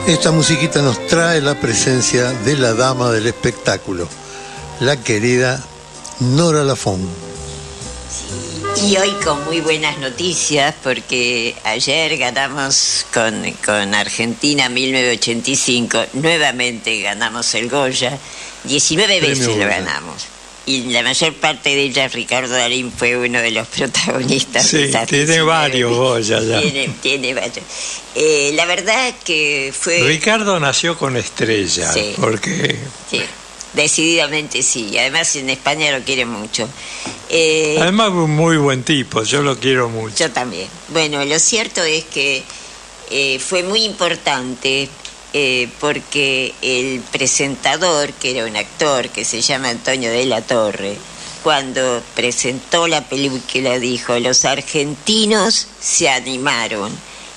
Esta musiquita nos trae la presencia de la dama del espectáculo, la querida Nora Lafont. Y hoy con muy buenas noticias, porque ayer ganamos con Argentina 1985, nuevamente ganamos el Goya, 19 veces lo ganamos. Y la mayor parte de ellas, Ricardo Darín fue uno de los protagonistas. Sí, tiene varios Goya ya. Tiene varios. La verdad que fue... Ricardo nació con estrella, sí, porque... Sí, decididamente sí. Y además en España lo quieren mucho. Además un muy buen tipo, yo lo quiero mucho. Yo también. Bueno, lo cierto es que fue muy importante... porque el presentador, que era un actor que se llama Antonio de la Torre, cuando presentó la película dijo: los argentinos se animaron,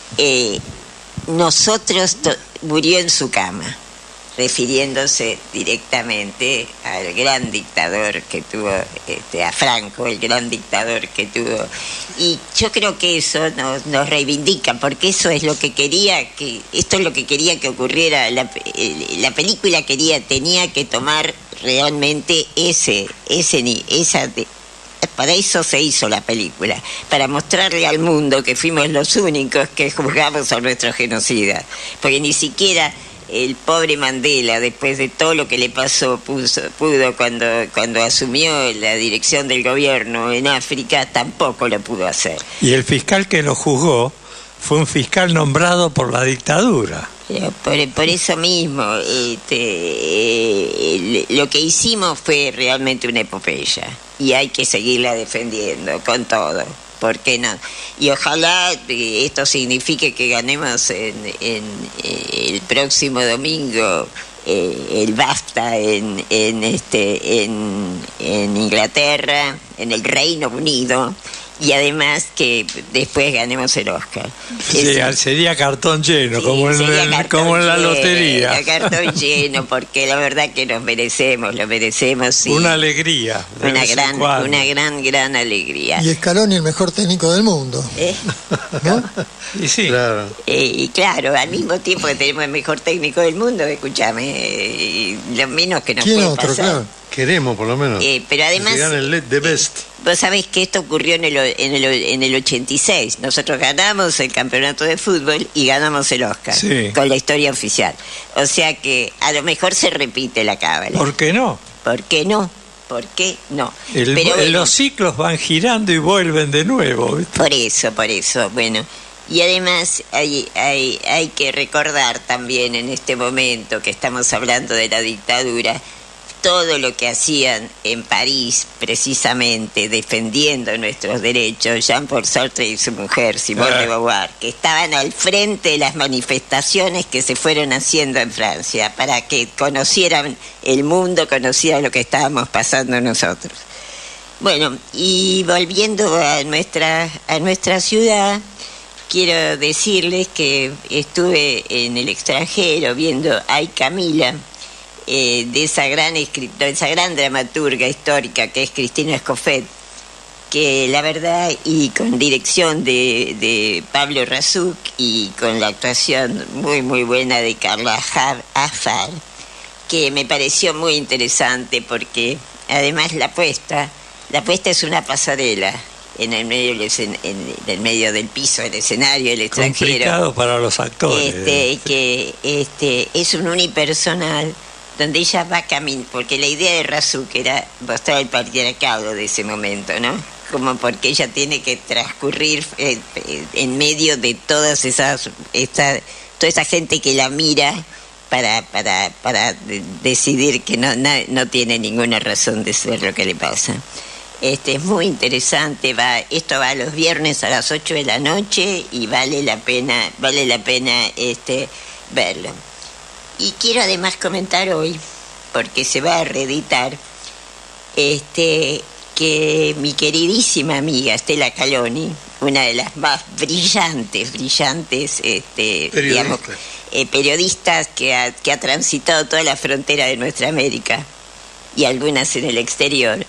murió en su cama, refiriéndose directamente al gran dictador que tuvo, a Franco, el gran dictador que tuvo. Y yo creo que eso nos reivindica, porque eso es lo que esto es lo que quería que ocurriera. La película tenía que tomar realmente para eso se hizo la película, para mostrarle al mundo que fuimos los únicos que juzgamos a nuestros genocidas, porque ni siquiera el pobre Mandela, después de todo lo que le pasó, pudo cuando asumió la dirección del gobierno en África, tampoco lo pudo hacer. Y el fiscal que lo juzgó fue un fiscal nombrado por la dictadura. Por eso mismo, lo que hicimos fue realmente una epopeya, y hay que seguirla defendiendo con todo. ¿Por qué no? Y ojalá esto signifique que ganemos en el próximo domingo el BAFTA en Inglaterra, en el Reino Unido, y además que después ganemos el Oscar. Sí, sería cartón lleno, sí, como en la lotería. Cartón lleno, porque la verdad que lo merecemos. Sí. Una alegría. Una gran alegría. Y Scaloni, el mejor técnico del mundo. ¿No? Y sí. Claro. Y claro, al mismo tiempo que tenemos el mejor técnico del mundo, escúchame, lo menos que nos puede pasar. Claro. Queremos, por lo menos. Pero además, the best. Vos sabés que esto ocurrió en el 86. Nosotros ganamos el campeonato de fútbol y ganamos el Oscar, sí, con la historia oficial. O sea que a lo mejor se repite la cábala. ¿Por qué no? ¿Por qué no? ¿Por qué no? Los ciclos van girando y vuelven de nuevo, ¿viste? Por eso, bueno. Y además hay que recordar también en este momento que estamos hablando de la dictadura, todo lo que hacían en París, precisamente defendiendo nuestros derechos, Jean-Paul Sartre y su mujer, Simone de Beauvoir, que estaban al frente de las manifestaciones que se fueron haciendo en Francia, para que conocieran el mundo, conocieran lo que estábamos pasando nosotros. Bueno, y volviendo a nuestra ciudad, quiero decirles que estuve en el extranjero viendo Ay Camila, de esa gran escritora, esa gran dramaturga histórica que es Cristina Escofet, que la verdad, y con dirección de Pablo Razuk y con la actuación muy muy buena de Carla Afar, que me pareció muy interesante, porque además la puesta es una pasarela en el medio del piso del escenario, el extranjero. Complicado para los actores. Que es un unipersonal donde ella va caminando, porque la idea de Razuk era mostrar el patriarcado de ese momento, ¿no? Como porque ella tiene que transcurrir en medio de toda esa gente que la mira para decidir que no tiene ninguna razón de ser lo que le pasa. Es muy interesante, esto va los viernes a las 8 de la noche y vale la pena verlo. Y quiero además comentar hoy, porque se va a reeditar, que mi queridísima amiga Estela Caloni, una de las más brillantes, digamos, periodistas que ha transitado toda la frontera de nuestra América y algunas en el exterior,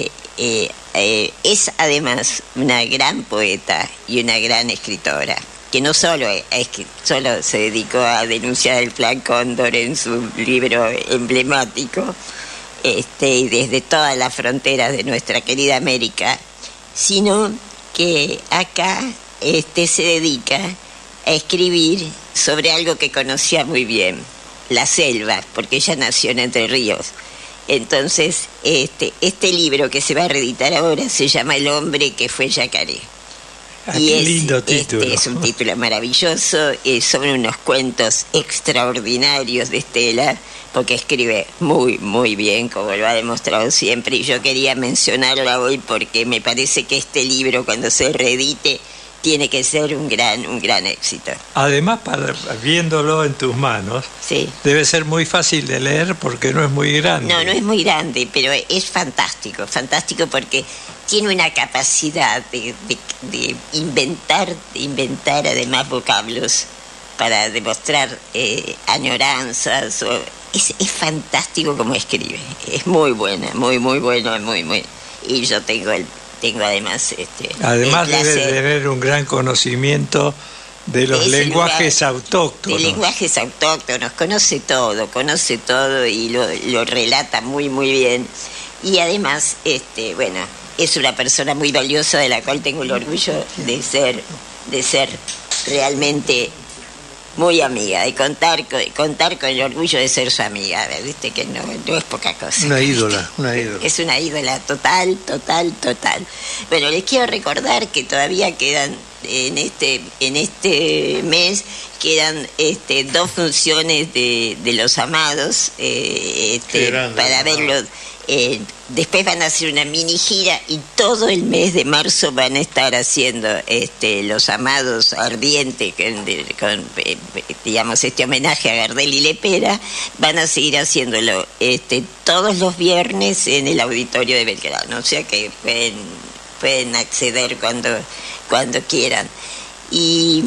es además una gran poeta y una gran escritora. que no solo es que solo se dedicó a denunciar el Plan Cóndor en su libro emblemático, y desde todas las fronteras de nuestra querida América, sino que acá se dedica a escribir sobre algo que conocía muy bien, la selva, porque ella nació en Entre Ríos. Entonces, este libro que se va a reeditar ahora se llama El hombre que fue yacaré. Qué lindo título. Es un título maravilloso, son unos cuentos extraordinarios de Estela, porque escribe muy, muy bien, como lo ha demostrado siempre, y yo quería mencionarla hoy porque me parece que este libro, cuando se reedite, tiene que ser un gran éxito. Además, viéndolo en tus manos, sí, debe ser muy fácil de leer porque no es muy grande. No es muy grande, pero es fantástico porque tiene una capacidad de inventar además vocablos para demostrar añoranzas. Es fantástico como escribe, es muy buena, muy bueno, muy. Y yo tengo además además debe tener un gran conocimiento de los lenguajes autóctonos. De lenguajes autóctonos, conoce todo y lo relata muy bien. Y además, es una persona muy valiosa de la cual tengo el orgullo de ser realmente muy amiga, de contar con el orgullo de ser su amiga, viste que no es poca cosa. Una ídola. Es una ídola total. Bueno, les quiero recordar que todavía quedan en este mes quedan 2 funciones de Los Amados para verlos. Después van a hacer una mini gira y todo el mes de marzo van a estar haciendo Los Amados Ardiente con digamos este homenaje a Gardel y Lepera. Van a seguir haciéndolo todos los viernes en el auditorio de Belgrano, o sea que pueden acceder cuando quieran. Y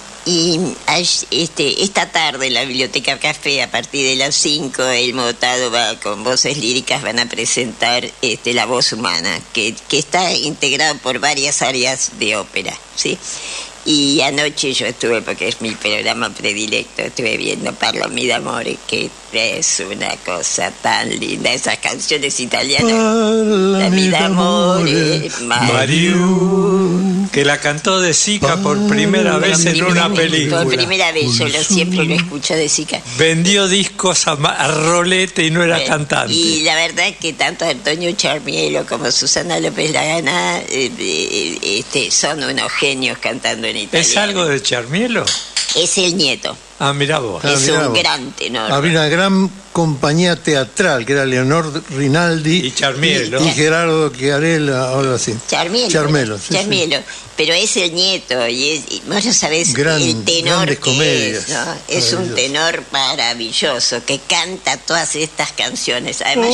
esta tarde en la Biblioteca Café, a partir de las 5, el Motado con voces líricas van a presentar La Voz Humana, que está integrado por varias áreas de ópera, ¿sí? Y anoche yo estuve, porque es mi programa predilecto, estuve viendo Parlami d'amore, que es una cosa tan linda, esas canciones italianas. Parlami d'amore, Mariù, que la cantó De Sica por primera vez en una película. Por primera vez, yo siempre lo escucho De Sica. Vendió discos a rolete y no era cantante. Y la verdad es que tanto Antonio Charmielo como Susana López Lagana son unos genios cantando en italiano. ¿Es algo de Charmielo? Es el nieto. Ah, mirá vos. Es un gran tenor. Había una gran compañía teatral que era Leonor Rinaldi y Charmielo y Gerardo Chiarella, algo así. Charmielo. Sí. Pero es el nieto y vos no sabés el tenor que es, ¿no? Es un tenor maravilloso que canta todas estas canciones. Además,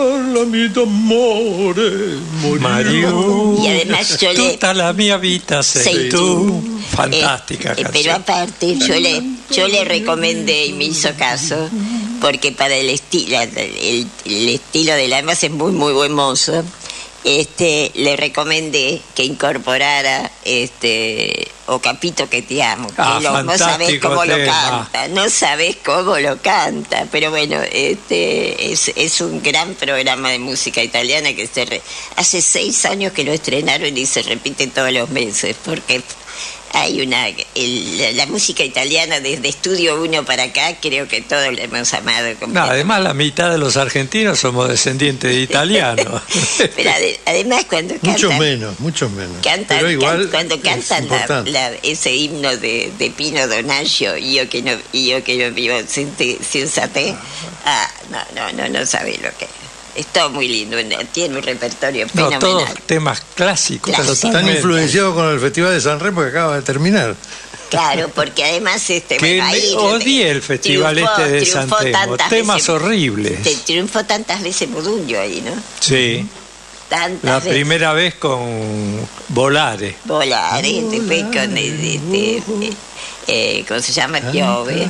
Mariù, y además yo tutta la mia vita sei tu. Fantástica canción. Pero aparte yo le recomendé y me hizo caso, porque para el estilo de la además es muy buen mozo. Le recomendé que incorporara O Capito que te amo, que no sabés cómo lo canta, pero bueno, es un gran programa de música italiana que hace 6 años que lo estrenaron y se repite todos los meses, porque hay la música italiana desde Estudio 1 para acá, creo que todos la hemos amado. Además la mitad de los argentinos somos descendientes de italianos. Pero además cuando cantan... Mucho menos. Pero igual cuando cantan ese himno de Pino Donaggio, yo que no vivo sin saté, no sabés lo que es. Es todo muy lindo, tiene un repertorio fenomenal. Todos temas clásicos. Están influenciados con el Festival de San Remo que acaba de terminar. Claro, porque además odié el festival de San Remo. Temas horribles. Triunfó tantas veces Modugno ahí, ¿no? Sí. La primera vez con Volare. Después con ¿cómo se llama? Piove.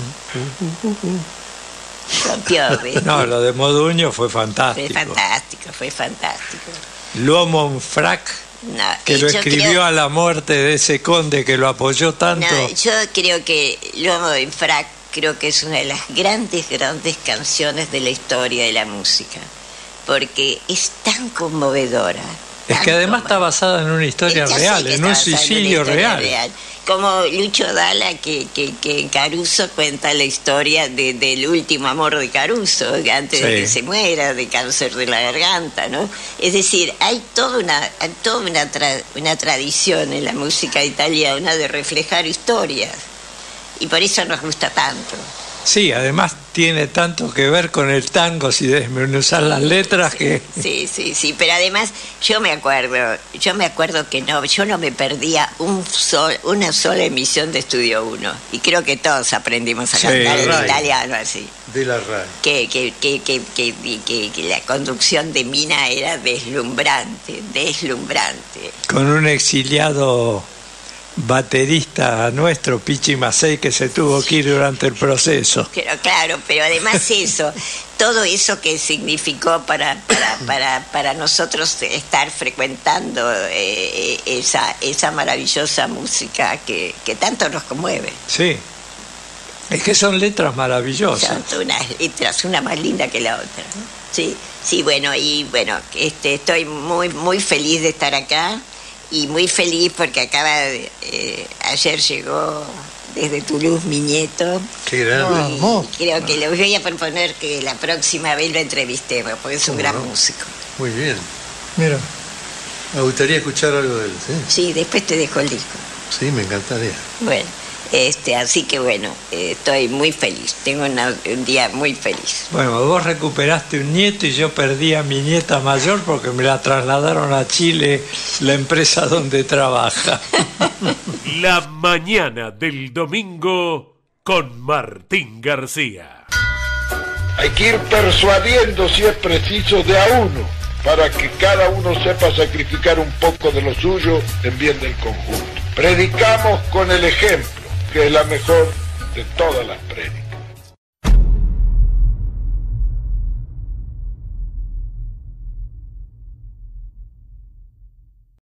No, lo de Modugno fue fantástico. Fue fantástico. L'uomo in frac No, que lo escribió a la muerte de ese conde que lo apoyó tanto. No, yo creo que L'Uomo en Frac creo que es una de las grandes canciones de la historia de la música, porque es tan conmovedora. Es que además está basada en una historia real, en un suicidio real. Como Lucho Dalla, que en Caruso cuenta la historia del último amor de Caruso, antes de que se muera, de cáncer de la garganta, ¿no? Es decir, hay toda una tradición en la música italiana de reflejar historias, y por eso nos gusta tanto. Sí, además tiene tanto que ver con el tango, si desmenuzar las letras, que... Sí, pero además yo me acuerdo que yo no me perdía una sola emisión de Estudio 1, y creo que todos aprendimos a cantar en italiano así. De la RAI. Que la conducción de Mina era deslumbrante. Con un exiliado baterista nuestro, Pichi Macei, que se tuvo que ir durante el proceso. Pero además todo eso que significó para nosotros estar frecuentando esa maravillosa música que tanto nos conmueve. Sí, es que son letras maravillosas. Son unas letras, una más linda que la otra, ¿no? Sí, bueno, estoy muy feliz de estar acá. Y muy feliz porque ayer llegó desde Toulouse mi nieto. Qué grande. Creo que le voy a proponer que la próxima vez lo entrevistemos, porque es un gran músico. Muy bien. Mira. Me gustaría escuchar algo de él, ¿sí? Sí, después te dejo el disco. Sí, me encantaría. Bueno, así que bueno, estoy muy feliz. Tengo un día muy feliz. Bueno, vos recuperaste un nieto y yo perdí a mi nieta mayor porque me la trasladaron a Chile, la empresa donde trabaja. La mañana del domingo con Martín García. Hay que ir persuadiendo, si es preciso, de a uno, para que cada uno sepa sacrificar un poco de lo suyo en bien del conjunto. Predicamos con el ejemplo, que es la mejor de todas las prédicas.